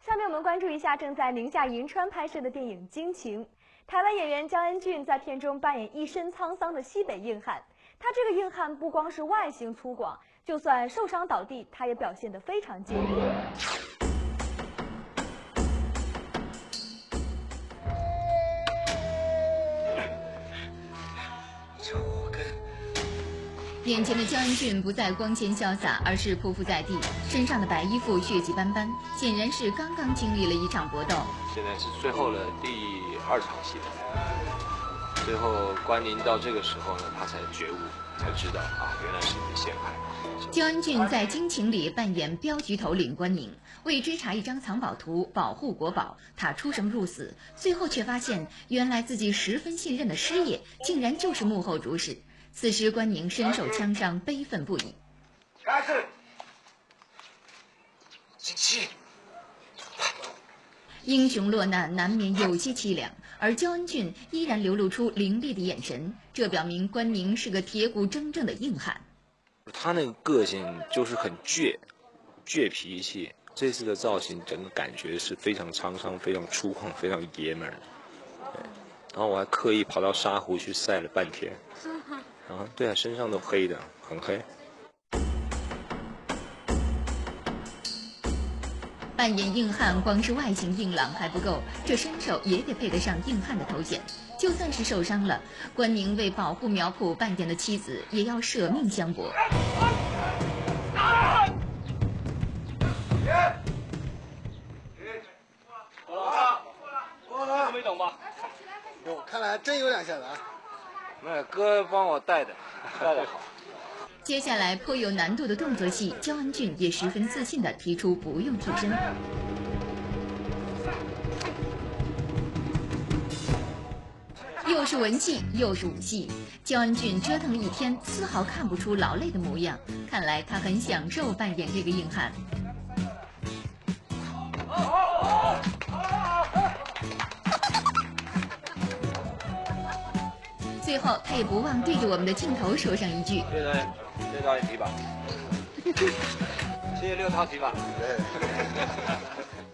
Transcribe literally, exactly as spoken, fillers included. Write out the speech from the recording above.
下面我们关注一下正在宁夏银川拍摄的电影《惊情》。台湾演员焦恩俊在片中扮演一身沧桑的西北硬汉。他这个硬汉不光是外形粗犷，就算受伤倒地，他也表现得非常坚定。 眼前的焦恩俊不再光鲜潇洒，而是匍匐在地，身上的白衣服血迹斑斑，显然是刚刚经历了一场搏斗。 现在是最后的第二场戏了，最后关宁到这个时候呢，他才觉悟，才知道啊，原来是被陷害。 焦恩俊在《惊情》里扮演镖局头领关宁，为追查一张藏宝图，保护国宝，他出生入死，最后却发现，原来自己十分信任的师爷，竟然就是幕后主使。此时，关宁身受枪伤，悲愤不已。 开始，进气。 英雄落难难免有些凄凉，而焦恩俊依然流露出凌厉的眼神，这表明关宁是个铁骨铮铮的硬汉。 他那个个性就是很倔，倔脾气。这次的造型，整个感觉是非常沧桑、非常粗犷、非常爷们儿。对，然后我还刻意跑到沙湖去晒了半天。然后对啊，身上都黑的，很黑。 扮演硬汉，光是外形硬朗还不够，这身手也得配得上硬汉的头衔。就算是受伤了，关宁为保护苗圃扮演的妻子，也要舍命相搏。 我没懂吧？ 哟，看来真有两下子啊！ 那哥帮我带的，带的好。 接下来颇有难度的动作戏，焦恩俊也十分自信地提出不用替身。又是文戏又是武戏，焦恩俊折腾了一天，丝毫看不出劳累的模样，看来他很享受扮演这个硬汉。最后，他也不忘对着我们的镜头说上一句：“ 谢谢导演，谢谢导演提拔，谢谢六套提拔。”